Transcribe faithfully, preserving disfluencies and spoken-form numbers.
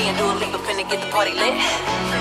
Me and Dua Lipa finna get the party lit.